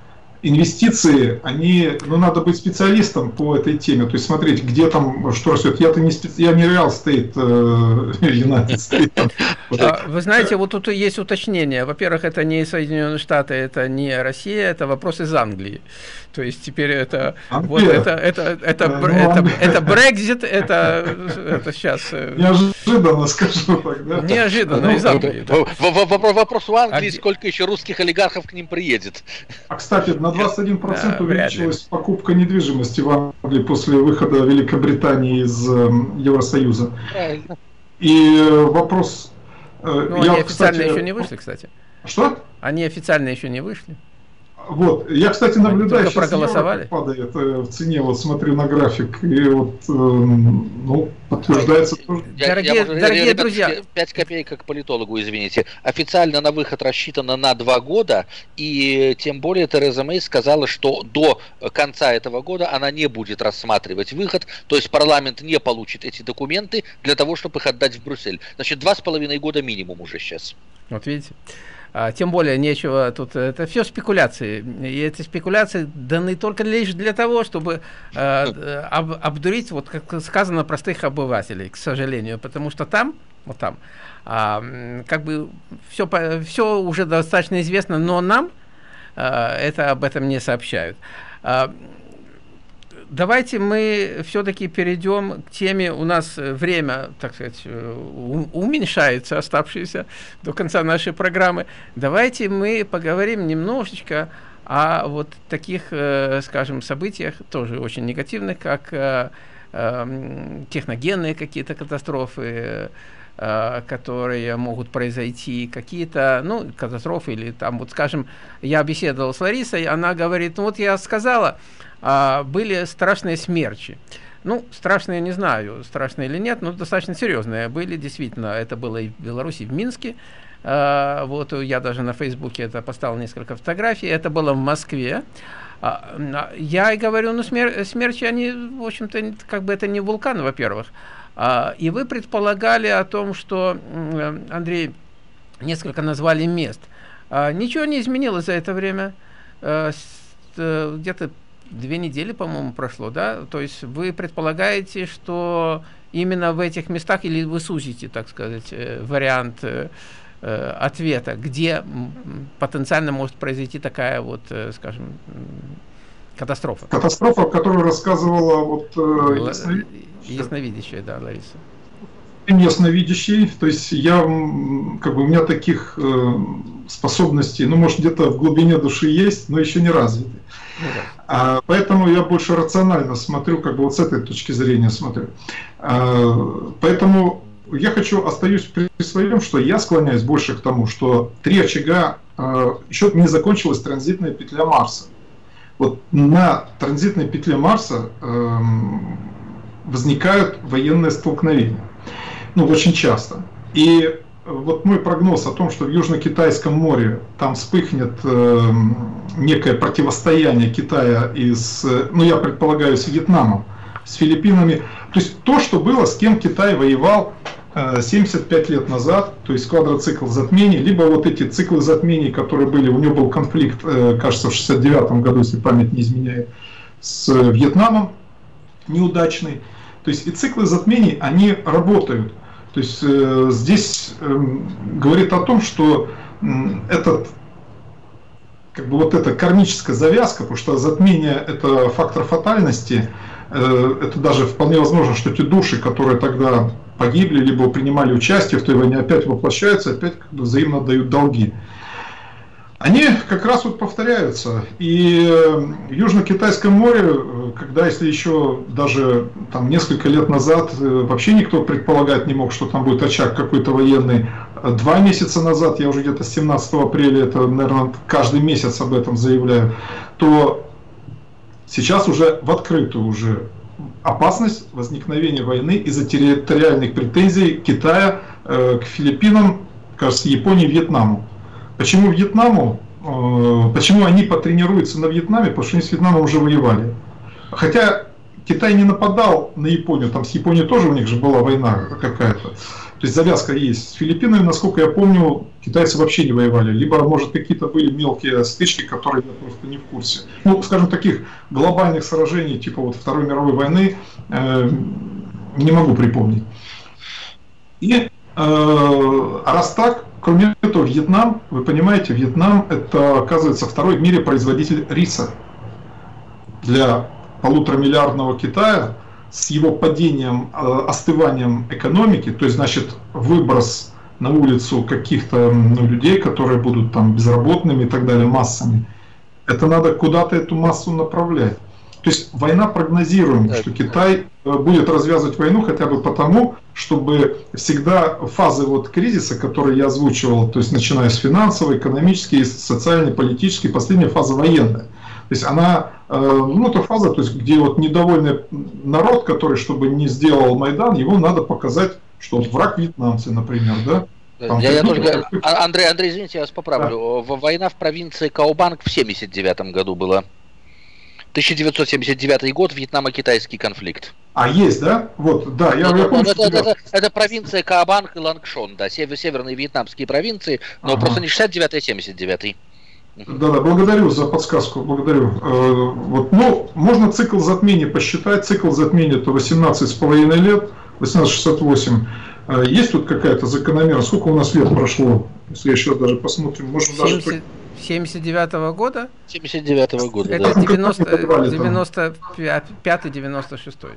инвестиции, они, ну, надо быть специалистом по этой теме, то есть смотреть, где там что растет. Я-то не специ... я не Real Estate, United States. Вы знаете, вот тут есть уточнение. Во-первых, это не Соединенные Штаты, это не Россия, это вопрос из Англии. То есть теперь это вот это это это это это Брексит, это это сейчас неожиданно, скажу так, да? Неожиданно из Англии. Вопрос у Англии, сколько еще русских олигархов к ним приедет. А, кстати, на двадцать один процент увеличилась покупка недвижимости в Англии после выхода Великобритании из Евросоюза. Правильно. И вопрос... Ну, я, они официально кстати, еще не вышли, кстати. Что? Они официально еще не вышли. Вот, я, кстати, наблюдаю, сейчас проголосовали. Евро падает в цене, вот смотрю на график, и вот, э, ну, подтверждается тоже. Дорогие, я, дорогие ребят, друзья. пять копеек как политологу, извините. Официально на выход рассчитано на два года, и тем более Тереза Мэй сказала, что до конца этого года она не будет рассматривать выход, то есть парламент не получит эти документы для того, чтобы их отдать в Брюссель. Значит, два с половиной года минимум уже сейчас. Вот видите. А, тем более нечего тут, это все спекуляции, и эти спекуляции даны только лишь для того, чтобы э, об, обдурить, вот как сказано, простых обывателей, к сожалению, потому что там, вот там, э, как бы все, все уже достаточно известно, но нам э, это об этом не сообщают. Э, Давайте мы все-таки перейдем к теме, у нас время, так сказать, уменьшается, оставшееся до конца нашей программы. Давайте мы поговорим немножечко о вот таких, скажем, событиях, тоже очень негативных, как техногенные какие-то катастрофы, которые могут произойти, какие-то, ну, катастрофы, или там, вот, скажем, я беседовал с Ларисой, она говорит, ну, вот я сказала, а, были страшные смерчи. Ну, страшные, не знаю, страшные или нет, но достаточно серьезные были, действительно, это было и в Беларуси, и в Минске, а, вот, я даже на Фейсбуке это поставил несколько фотографий, это было в Москве. А, я и говорю, ну, смер смерчи, они, в общем-то, как бы это не вулкан, во-первых. И вы предполагали о том, что, Андрей, несколько назвали мест. Ничего не изменилось за это время. Где-то две недели, по-моему, прошло, да? То есть вы предполагаете, что именно в этих местах, или вы сузите, так сказать, вариант ответа, где потенциально может произойти такая вот, скажем, катастрофа? Катастрофа, о которой рассказывала вот Л... ясновидящая, да, Лариса. Ясновидящий, то есть я, как бы, у меня таких э, способностей, ну, может, где-то в глубине души есть, но еще не развиты. Ну, да. а, поэтому я больше рационально смотрю, как бы вот с этой точки зрения смотрю. А, поэтому я хочу, остаюсь при своем, что я склоняюсь больше к тому, что три очага, а, еще не закончилась транзитная петля Марса. Вот на транзитной петле Марса э, возникают военные столкновения. Ну, очень часто. И вот мой прогноз о том, что в Южно-Китайском море там вспыхнет э, некое противостояние Китая и с, ну, я предполагаю, с Вьетнамом, с Филиппинами. То есть то, что было, с кем Китай воевал э, семьдесят пять лет назад, то есть квадроцикл затмений, либо вот эти циклы затмений, которые были, у него был конфликт, э, кажется, в шестьдесят девятом году, если память не изменяет, с Вьетнамом, неудачный. То есть и циклы затмений, они работают. То есть э, здесь э, говорит о том, что э, этот, как бы вот эта кармическая завязка, потому что затмение – это фактор фатальности, э, это даже вполне возможно, что те души, которые тогда погибли, либо принимали участие в той войне, опять воплощаются, опять как бы взаимно дают долги. Они как раз вот повторяются. И в Южно-Китайском море, когда, если еще даже там несколько лет назад вообще никто предполагать не мог, что там будет очаг какой-то военный, два месяца назад, я уже где-то с семнадцатого апреля, это, наверное, каждый месяц об этом заявляю, то сейчас уже в открытую уже опасность возникновения войны из-за территориальных претензий Китая э, к Филиппинам, кажется, Японии, Вьетнаму. Почему Вьетнаму? Почему они потренируются на Вьетнаме? Потому что они с Вьетнамом уже воевали. Хотя Китай не нападал на Японию, там с Японией тоже у них же была война какая-то. То есть завязка есть. С Филиппинами, насколько я помню, китайцы вообще не воевали. Либо, может, какие-то были мелкие стычки, которые я просто не в курсе. Ну, скажем, таких глобальных сражений, типа вот Второй мировой войны, э, не могу припомнить. И э, а раз так, кроме этого, Вьетнам, вы понимаете, Вьетнам это, оказывается, второй в мире производитель риса. Для полуторамиллиардного Китая с его падением, остыванием экономики, то есть, значит, выброс на улицу каких-то ну, людей, которые будут там безработными и так далее, массами, это надо куда-то эту массу направлять. То есть война прогнозируема, что Китай будет развязывать войну хотя бы потому, чтобы всегда фазы вот кризиса, которые я озвучивал, то есть начиная с финансовой, экономической, социальной, политической, последняя фаза военная. То есть она, ну, это фаза, то есть, где вот недовольный народ, который, чтобы не сделал Майдан, его надо показать, что вот враг вьетнамцы, например, да? Там, я, я ну, только... Андрей, Андрей, извините, я вас поправлю. Да. Война в провинции Каобанг в семьдесят девятом году была. тысяча девятьсот семьдесят девятый год, Вьетнамо-китайский конфликт. А, есть, да? Вот, да, я, ну, я ну, помню, это, это, это, это провинция Каобанг и Лангшон, да, север, северные вьетнамские провинции, но ага. просто не шестьдесят девятый, а семьдесят девятый. Да-да, благодарю за подсказку, благодарю. Э, вот, ну, можно цикл затмений посчитать. Цикл затмений это восемнадцать с половиной лет, восемнадцать шестьдесят восемь. Э, есть тут какая-то закономерность? Сколько у нас лет прошло? Если еще даже посмотрим, можно семьдесят, даже... семьдесят девятого года? семьдесят девятого года, это да. девяносто пятый девяносто шестой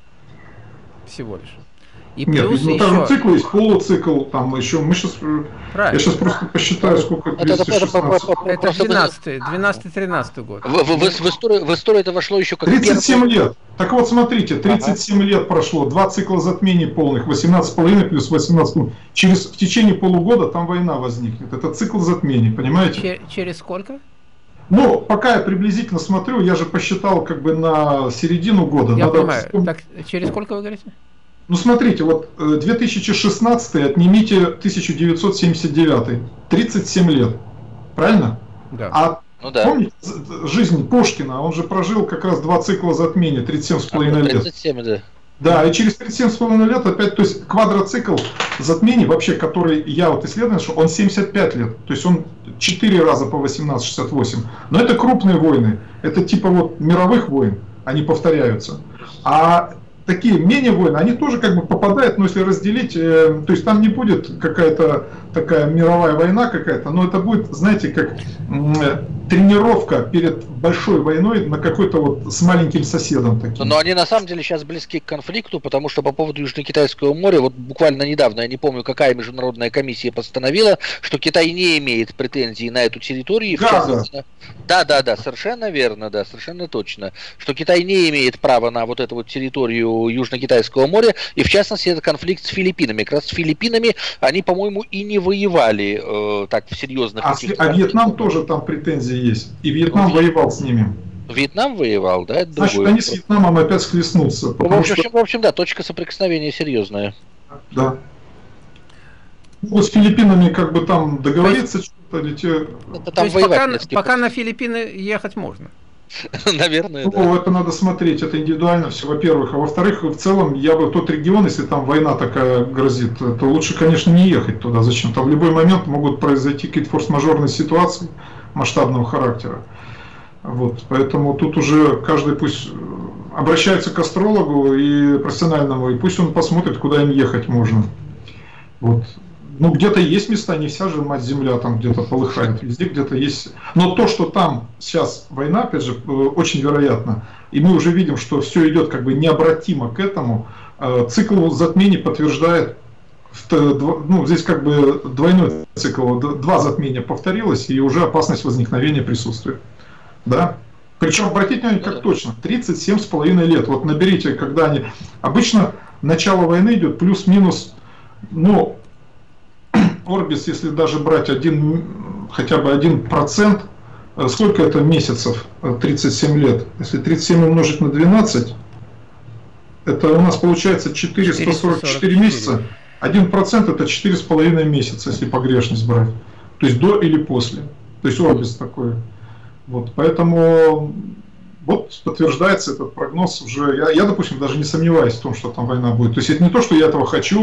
всего лишь. И Нет, плюс ну, еще... там цикл есть, полуцикл, там еще, мы сейчас, Правильно. Я сейчас просто посчитаю, сколько тридцать, шестнадцать. Это двенадцатый, двенадцатый-тринадцатый год. В, в, в, в, историю, в историю это вошло еще как тридцать семь первый... лет. Так вот, смотрите, тридцать семь ага. лет прошло, два цикла затмений полных, восемнадцать с половиной плюс восемнадцать. Через, в течение полугода там война возникнет. Это цикл затмений, понимаете? Чер, через сколько? Ну, пока я приблизительно смотрю, я же посчитал как бы на середину года. Я Надо понимаю. вспомнить... Так, через сколько вы говорите? Ну, смотрите, вот две тысячи шестнадцатый отнимите тысяча девятьсот семьдесят девятый. тридцать семь лет. Правильно? Да. А ну, да. помните жизнь Пушкина? Он же прожил как раз два цикла затмения, тридцать семь с половиной лет. тридцать семь, да. Да, и через тридцать семь с половиной лет опять, то есть квадроцикл затмений, вообще, который я вот исследовал, что он семьдесят пять лет. То есть он четыре раза по восемнадцать шестьдесят восемь. Но это крупные войны. Это типа вот мировых войн, они повторяются. А такие менее войны, они тоже как бы попадают, но если разделить, э, то есть там не будет какая-то такая мировая война какая-то, но это будет, знаете, как э, тренировка перед большой войной на какой-то вот с маленьким соседом таким. Но они на самом деле сейчас близки к конфликту, потому что по поводу Южно-Китайского моря, вот буквально недавно, я не помню, какая международная комиссия постановила, что Китай не имеет претензий на эту территорию. Да, да. да, да, да, совершенно верно, да, совершенно точно, что Китай не имеет права на вот эту вот территорию Южно-Китайского моря, и в частности это конфликт с Филиппинами. Как раз с Филиппинами они, по-моему, и не воевали э, так в серьезных... А, а Вьетнам тоже там претензии есть, и Вьетнам ну, воевал с ними. Вьетнам воевал, да? Это Значит, другой. Они с Вьетнамом опять схлестнутся. Ну, в, общем, что... в общем, да, точка соприкосновения серьезная. Да. Ну, с Филиппинами как бы там договориться что-то или те... Это там То есть пока, пока на Филиппины ехать можно? Наверное, ну, да. Это надо смотреть, это индивидуально все, во-первых. А во-вторых, в целом, я бы тот регион, если там война такая грозит, то лучше, конечно, не ехать туда зачем-то. В любой момент могут произойти какие-то форс-мажорные ситуации масштабного характера. Вот, поэтому тут уже каждый пусть обращается к астрологу и профессиональному, и пусть он посмотрит, куда им ехать можно. Вот. Ну, где-то есть места, не вся же мать земля там где-то полыхает, везде где-то есть. Но то, что там сейчас война, опять же, очень вероятно, и мы уже видим, что все идет как бы необратимо к этому, цикл затмений подтверждает, ну, здесь как бы двойной цикл, два затмения повторилось, и уже опасность возникновения присутствует. Да? Причем, обратите внимание, как точно, тридцать семь с половиной лет. Вот наберите, когда они... Обычно начало войны идет плюс-минус, ну, Орбис, если даже брать один, хотя бы один процент, сколько это месяцев, тридцать семь лет? Если тридцать семь умножить на двенадцать, это у нас получается четыреста сорок четыре месяца. один процент это четыре с половиной месяца, если погрешность брать. То есть до или после. То есть Орбис такой. Вот, поэтому вот подтверждается этот прогноз уже. Я, я, допустим, даже не сомневаюсь в том, что там война будет. То есть это не то, что я этого хочу,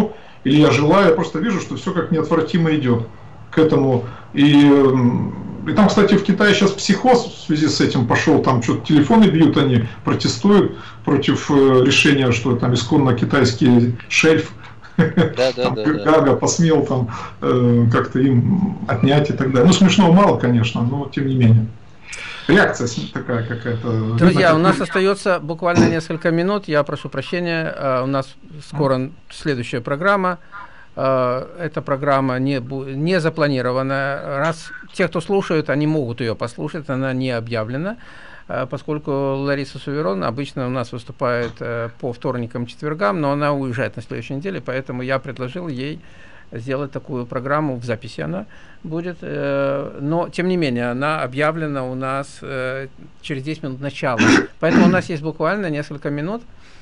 или я желаю, я просто вижу, что все как неотвратимо идет к этому. И, и там, кстати, в Китае сейчас психоз в связи с этим пошел, там что-то телефоны бьют, они протестуют против решения, что там исконно китайский шельф, да, да, там, да, Гага да. посмел там э, как-то им отнять и так далее. Ну, смешного мало, конечно, но тем не менее. Реакция такая какая-то. Друзья, у нас остается буквально несколько минут. Я прошу прощения. У нас скоро следующая программа. Эта программа не, не запланирована. Раз те, кто слушают, они могут ее послушать, она не объявлена, поскольку Лариса Суверон обычно у нас выступает по вторникам, четвергам, но она уезжает на следующей неделе, поэтому я предложил ей сделать такую программу, в записи она будет, но тем не менее она объявлена у нас через десять минут начала, поэтому у нас есть буквально несколько минут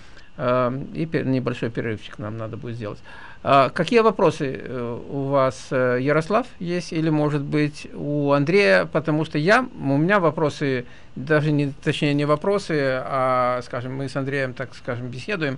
и небольшой перерывчик нам надо будет сделать. Какие вопросы у вас, Ярослав, есть, или может быть у Андрея, потому что я, у меня вопросы, даже не, точнее не вопросы, а, скажем, мы с Андреем, так скажем, беседуем,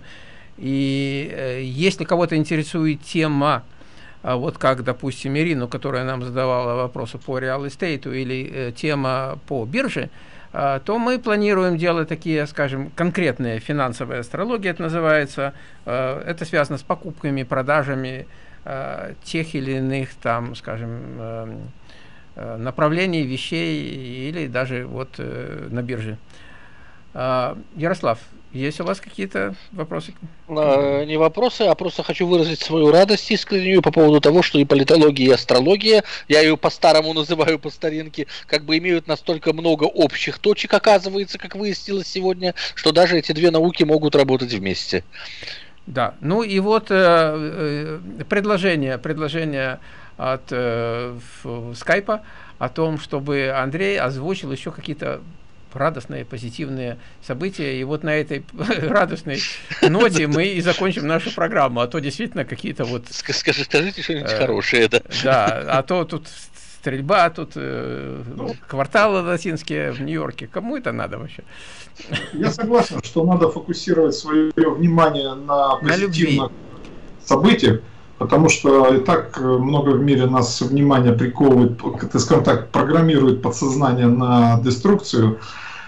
и если кого-то интересует тема, вот как, допустим, Ирину, которая нам задавала вопросы по реал эстейту или э, тема по бирже, э, то мы планируем делать такие, скажем, конкретные финансовые астрологии, это называется. Э, это связано с покупками, продажами э, тех или иных, там, скажем, э, э, направлений, вещей или даже вот э, на бирже. Э, Ярослав, есть у вас какие-то вопросы? Не вопросы, а просто хочу выразить свою радость искреннюю по поводу того, что и политология, и астрология, я ее по-старому называю, по старинке, как бы имеют настолько много общих точек, оказывается, как выяснилось сегодня, что даже эти две науки могут работать вместе. Да, ну и вот э, предложение, предложение от э, скайпа о том, чтобы Андрей озвучил еще какие-то радостные, позитивные события. И вот на этой радостной ноте мы и закончим нашу программу. А то действительно какие-то вот... Скажи, скажите что-нибудь э, хорошее, да. Да, а то тут стрельба, тут э, кварталы латинские в Нью-Йорке. Кому это надо вообще? Я согласен, что надо фокусировать свое внимание на позитивных событиях, потому что и так много в мире нас внимание приковывает, скажем так, программирует подсознание на деструкцию.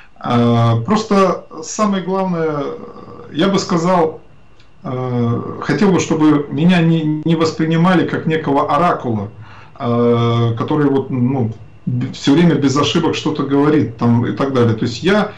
Просто самое главное, я бы сказал, хотел бы, чтобы меня не, не воспринимали как некого оракула, который вот, ну, все время без ошибок что-то говорит там, и так далее. То есть я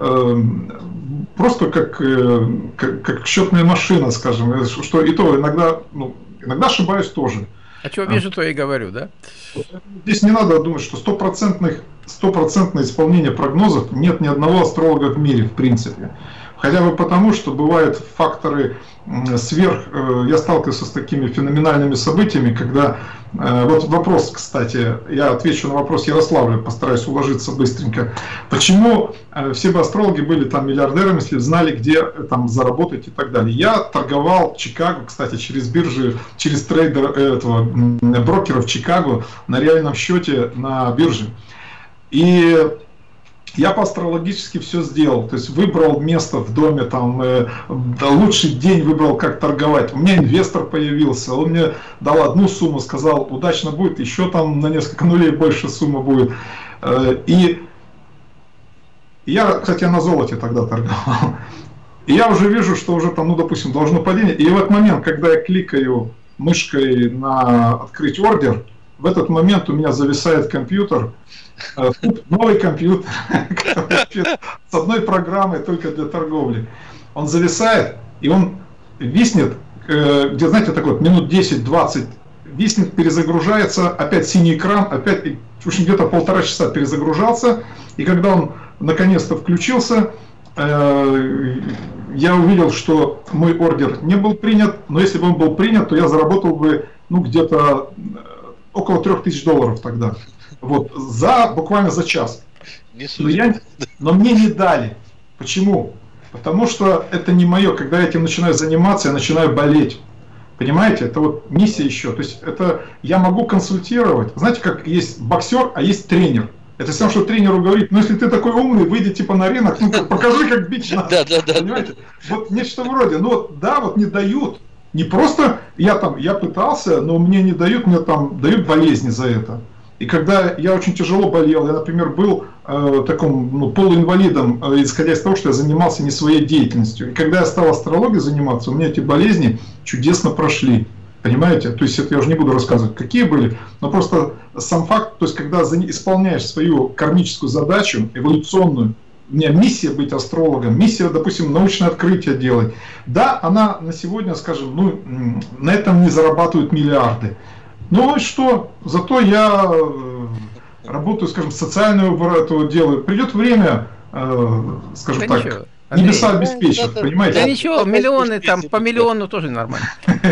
просто как, как, как счетная машина, скажем, что и то иногда, ну, иногда ошибаюсь тоже. А что вижу, то и говорю, да? Здесь не надо думать, что стопроцентное исполнение прогнозов нет ни одного астролога в мире, в принципе. Хотя бы потому, что бывают факторы сверх... Я сталкивался с такими феноменальными событиями, когда... Вот вопрос, кстати, я отвечу на вопрос Ярославля, постараюсь уложиться быстренько. Почему все бы астрологи были там миллиардерами, если знали, где там заработать и так далее? Я торговал в Чикаго, кстати, через биржи, через трейдера, этого, брокера в Чикаго на реальном счете на бирже. И... я по-астрологически все сделал, то есть выбрал место в доме, там, э, лучший день выбрал, как торговать. У меня инвестор появился, он мне дал одну сумму, сказал, удачно будет, еще там на несколько нулей больше сумма будет. Э, и я, кстати, на золоте тогда торговал. И я уже вижу, что уже там, ну, допустим, должно падение. И в этот момент, когда я кликаю мышкой на открыть ордер, в этот момент у меня зависает компьютер, новый компьютер с одной программой только для торговли. Он зависает, и он виснет, где, знаете, так вот, минут десять-двадцать виснет, перезагружается, опять синий экран, опять, в общем, где-то полтора часа перезагружался, и когда он наконец-то включился, я увидел, что мой ордер не был принят, но если бы он был принят, то я заработал бы, ну, где-то около трех тысяч долларов тогда. Вот, за, буквально за час. Но, я, но мне не дали. Почему? Потому что это не мое. Когда я этим начинаю заниматься, я начинаю болеть. Понимаете? Это вот миссия еще. То есть это я могу консультировать. Знаете, как есть боксер, а есть тренер. Это все, что тренеру говорит, ну если ты такой умный, выйди типа на рынок, ну покажи, как бить надо. Да, да, да. Понимаете? Вот нечто вроде. Ну да, вот не дают. Не просто я там, я пытался, но мне не дают, мне там дают болезни за это. И когда я очень тяжело болел, я, например, был э, таком ну, полуинвалидом, э, исходя из того, что я занимался не своей деятельностью. И когда я стал астрологией заниматься, у меня эти болезни чудесно прошли. Понимаете? То есть это я уже не буду рассказывать, какие были, но просто сам факт, то есть когда исполняешь свою кармическую задачу, эволюционную, у меня миссия быть астрологом, миссия, допустим, научное открытие делать. Да, она на сегодня, скажем, ну, на этом не зарабатывают миллиарды. Ну и что? Зато я работаю, скажем, социальную эту делаю. Придет время, скажем да так, ничего. Небеса обеспечат, понимаете? Да ничего, миллионы там, по миллиону тоже нормально.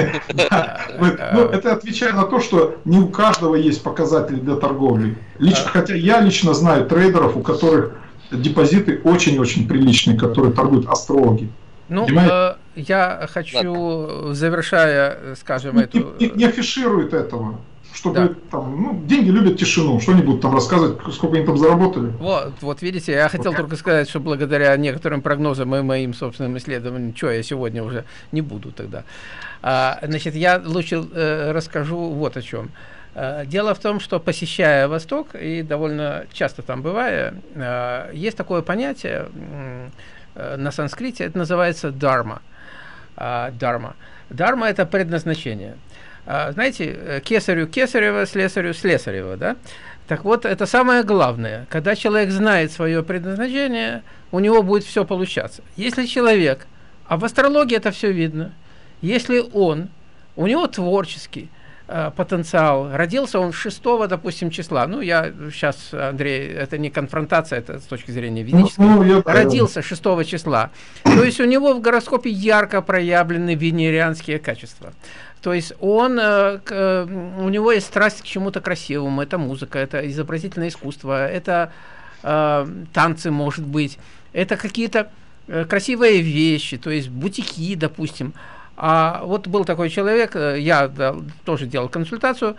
Ну, это отвечая на то, что не у каждого есть показатели для торговли. Хотя я лично знаю трейдеров, у которых депозиты очень-очень приличные, которые торгуют астрологи. Ну, э, я хочу, Ладно. завершая, скажем, не, эту... Не, не афишируют этого, чтобы да. там, ну, деньги любят тишину, что-нибудь там рассказывать, сколько они там заработали. Вот, вот видите, я хотел вот. только сказать, что благодаря некоторым прогнозам и моим собственным исследованиям, что я сегодня уже не буду тогда. А, значит, я лучше э, расскажу вот о чем. Дело в том, что посещая Восток, и довольно часто там бывая, есть такое понятие на санскрите, это называется дарма. Дарма. Дарма – это предназначение. Знаете, кесарю кесарева, слесарю слесарева, да? Так вот, это самое главное. Когда человек знает свое предназначение, у него будет все получаться. Если человек, а в астрологии это все видно, если он, у него творческий потенциал, родился он шестого, допустим, числа, ну, я сейчас, Андрей, это не конфронтация, это с точки зрения ведической, ну, я... родился шестого числа, то есть у него в гороскопе ярко проявлены венерианские качества, то есть он, у него есть страсть к чему-то красивому, это музыка, это изобразительное искусство, это э, танцы, может быть, это какие-то красивые вещи, то есть бутики, допустим. А вот был такой человек, я да, тоже делал консультацию,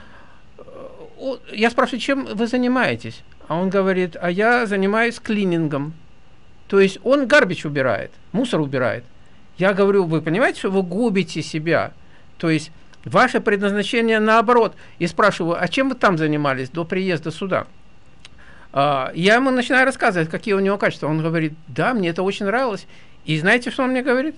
я спрашиваю, чем вы занимаетесь? А он говорит, а я занимаюсь клинингом. То есть он гарбич убирает, мусор убирает. Я говорю, вы понимаете, что вы губите себя? То есть ваше предназначение наоборот. И спрашиваю, а чем вы там занимались до приезда сюда? А, я ему начинаю рассказывать, какие у него качества. Он говорит, да, мне это очень нравилось. И знаете, что он мне говорит?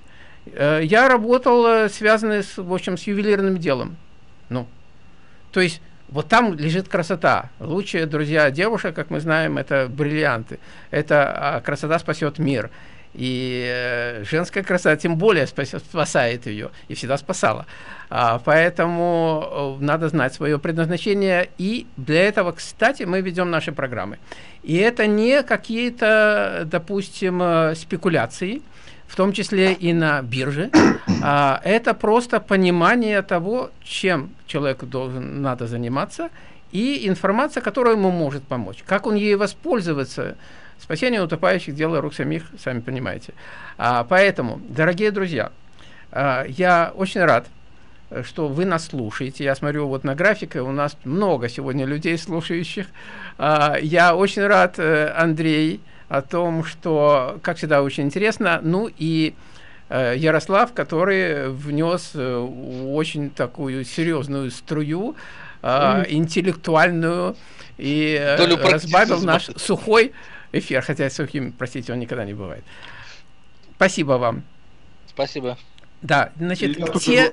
Я работал, связанный с, в общем, с ювелирным делом. Ну, то есть вот там лежит красота. Лучшие друзья девушек, как мы знаем, это бриллианты. Это а, красота спасет мир. И э, женская красота тем более спасет, спасает ее. И всегда спасала. А, поэтому э, надо знать свое предназначение. И для этого, кстати, мы ведем наши программы. И это не какие-то, допустим, спекуляции, в том числе и на бирже, а, это просто понимание того, чем человеку должен, надо заниматься, и информация, которая ему может помочь. Как он ей воспользоваться, спасение утопающих – дело рук самих, сами понимаете. А, поэтому, дорогие друзья, а, я очень рад, что вы нас слушаете. Я смотрю вот на графике, у нас много сегодня людей слушающих. А, я очень рад, Андрей, о том, что, как всегда, очень интересно. Ну и э, Ярослав, который внес э, очень такую серьезную струю, э, mm. интеллектуальную, и э, разбавил наш сухой эфир. Хотя сухим, простите, он никогда не бывает. Спасибо вам. Спасибо. Да, значит, те...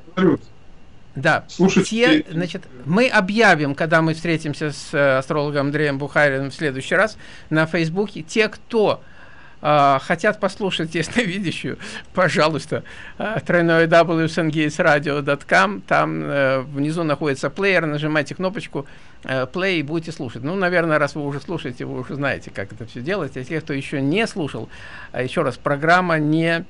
Да, те, значит, мы объявим, когда мы встретимся с э, астрологом Андреем Бухариным в следующий раз на Фейсбуке. Те, кто э, хотят послушать ясновидящую, пожалуйста, э, тройное дабл ю сангейтс радио точка ком, там э, внизу находится плеер, нажимайте кнопочку э, play и будете слушать. Ну, наверное, раз вы уже слушаете, вы уже знаете, как это все делать. А те, кто еще не слушал, э, еще раз, программа не...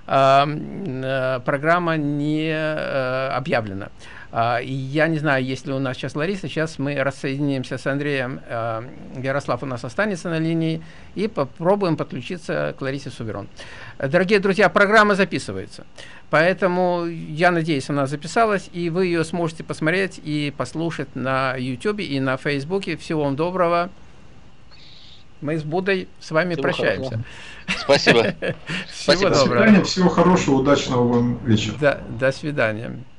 программа не объявлена. И я не знаю, есть ли у нас сейчас Лариса. Сейчас мы рассоединимся с Андреем. Ярослав у нас останется на линии. И попробуем подключиться к Ларисе Суверон. Дорогие друзья, программа записывается. Поэтому я надеюсь, она записалась. И вы ее сможете посмотреть и послушать на YouTube и на Фейсбуке. Всего вам доброго. Мы с Буддой с вами всего прощаемся. Хорошего. Спасибо. Всего доброго. Всего хорошего, удачного вам вечера. До, до свидания.